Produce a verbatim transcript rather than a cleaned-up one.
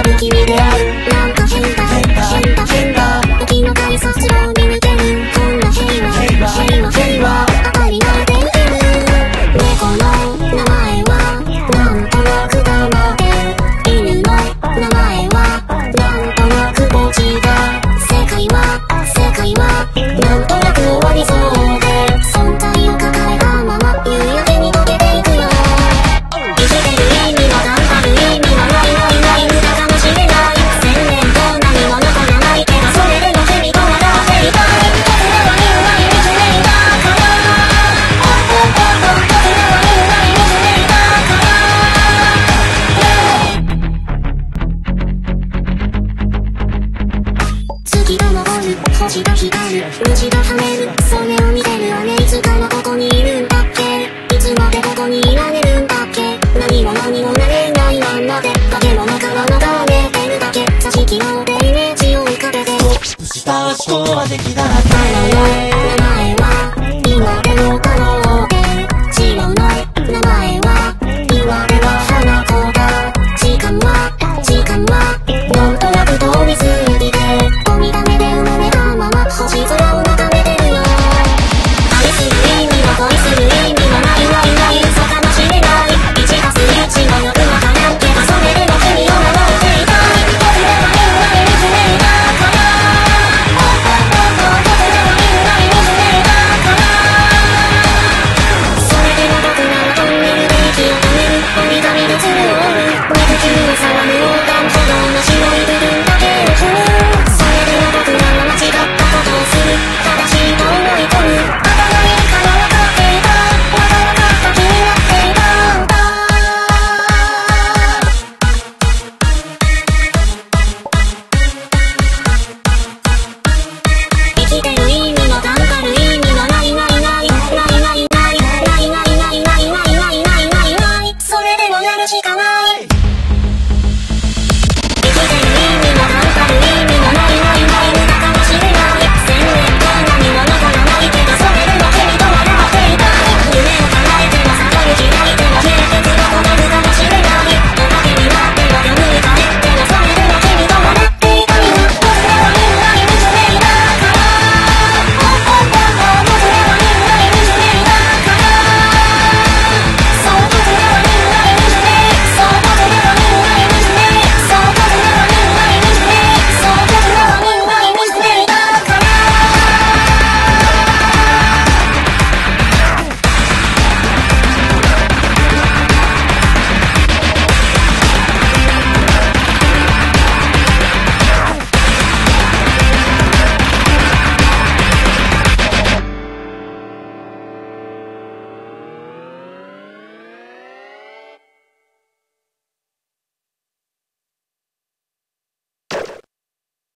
不気味である。なんか変だ変だ変だ変だ。時の改札路に抜ける。こんな平和平和平和平和。当たり前でいる。猫の名前はなんとなく黙って。犬の名前はなんとなくポチだ。世界は世界はなんとなく終わりそうで、存在を抱えたまま夕焼けに溶けていくよ。生きてる意味は頑張る意味はないないない無駄かもしれない。千年後何も残らないけどそれでも日々と笑っていたい。僕らはみんなに見つめだからおっおっおっおっ僕らはみんなに見つめだから月が昇る星が光る虫が跳ねるそれを見てるよね。いつかはここにいるんだっけ。いつまでここにいられるんだっけ。何も何もなれないまんまで化け物から流れてるだけ。座敷のでイメージを浮かべてストップした思考は敵だらけ。